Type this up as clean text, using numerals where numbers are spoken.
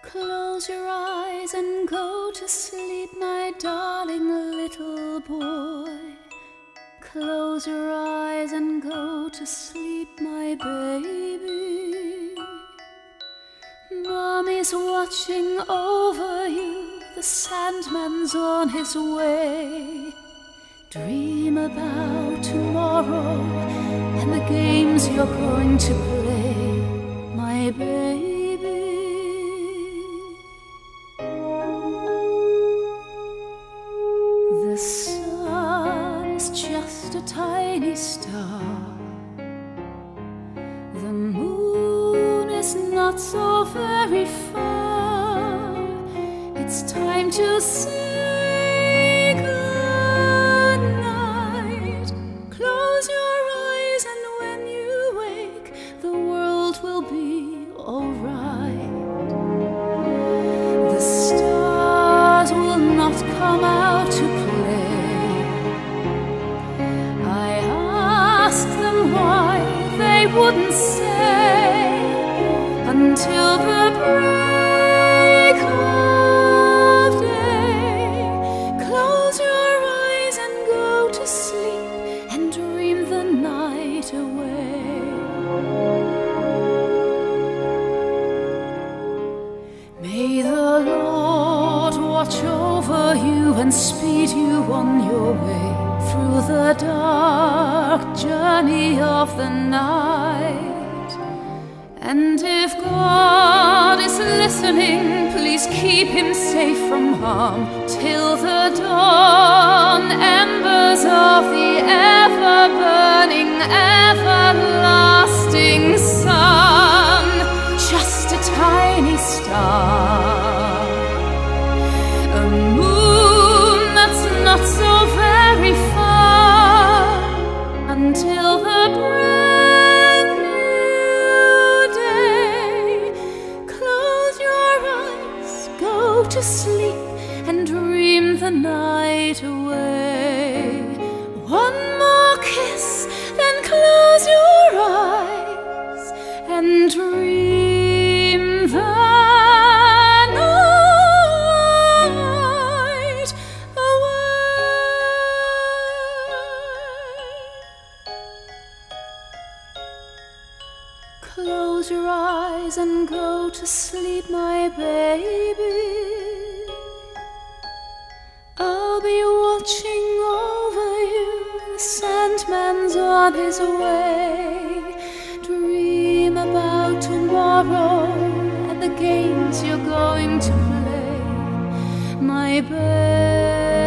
Close your eyes and go to sleep, my darling little boy. Close your eyes and go to sleep, my baby. Mommy's watching over you, the Sandman's on his way. Dream about tomorrow and the games you're going to play, my baby. The sun's just a tiny star. The moon is not so very far. It's time to say good night. Close your eyes and when you wake, the world will be alright. The stars will not come out to play. I asked them why, they wouldn't say until the break of day. Close your eyes and go to sleep and dream the night away. May the Lord watch over you and speed you on your way through the dark journey of the night. And if God is listening, please keep him safe from harm till the dawn embers of the ever-burning, everlasting sun. Just a tiny star, a moon that's not so very far, until the brand new day. Close your eyes, go to sleep and dream the night away. One more kiss, then close your eyes and dream the night away. Close your eyes and go to sleep, my baby. I'll be watching over you, the Sandman's on his way. Dream about tomorrow and the games you're going to play, my baby.